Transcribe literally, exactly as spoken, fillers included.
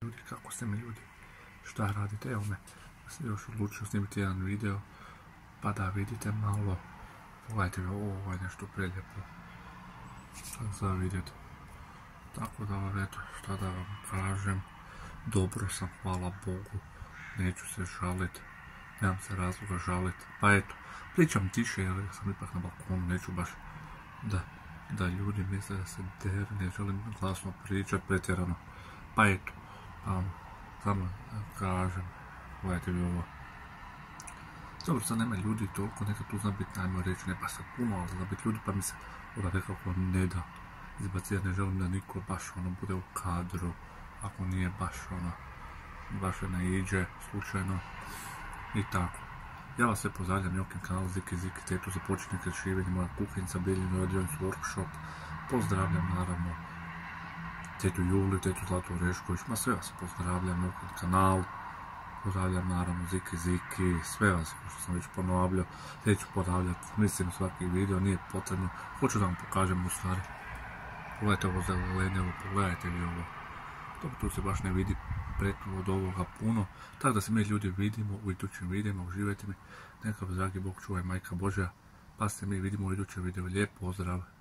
Ljudi, kako ste mi ljudi? Šta radite? Evo me, još odlučio snimiti jedan video, pa da vidite malo. Pogledajte mi, ovo je nešto prelijepo za vidjeti. Tako da vam, eto, šta da vam kažem, dobro sam, hvala Bogu, neću se žalit, nemam se razloga žalit, pa eto, pričam tiše jer sam ipak na balkonu, neću baš da, da ljudi misle da se der, ne želim glasno pričat pretjerano, pa eto, pa samo kažem, gledajte mi ovo. Dobro, sad nema ljudi toliko, neka tu zna biti, najmo reći, ne pa sad puno, ali zna biti ljudi, pa mi se onda nekako ne da izbaciti, ne želim da niko baš ono bude u kadru, ako nije baš ono, baš ne iđe slučajno i tako. Ja vas sve pozdravljam, Jokin kanal Ziki Ziki, tetu za početnike šivenja, moja kuhinjica, Biljina, Radiović Workshop, pozdravljam naravno tetu Juli, tetu Zlatu Orešković, ma sve vas pozdravljam, Jokin kanal, pozdravljam naravno Ziki Ziki, sve vas, kao što sam već ponavljao, neću ponavljati, mislim svaki video, nije potrebno, hoću da vam pokažem u stvari. Pogledajte ovo zelenilo, pogledajte vi ovo. Dobro, tu se baš ne vidi pretno od ovoga puno, tako da se mi ljudi vidimo u idućim videima, uživajte mi, neka vas dragi Bog čuvaj, Majka Božja, pa se mi vidimo u idućem videu, lijep pozdrav.